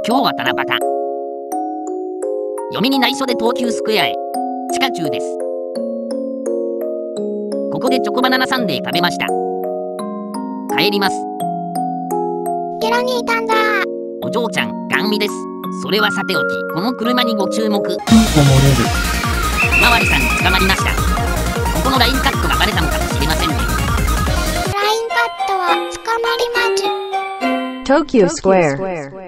今日は七夕。嫁に内緒で東急スクエアへ地下中です。ここでチョコバナナサンデー食べました。帰ります。 ゲロにいたんだ。 お嬢ちゃん、ガン見です。それはさておき、この車にご注目。 漏れる。 おまわりさんに捕まりました。ここのラインカットがバレたのかもしれませんね。 ラインカットは捕まり待ち。 Tokyo Square